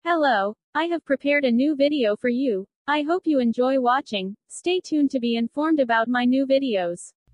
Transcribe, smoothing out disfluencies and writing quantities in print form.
Hello, I have prepared a new video for you. I hope you enjoy watching. Stay tuned to be informed about my new videos.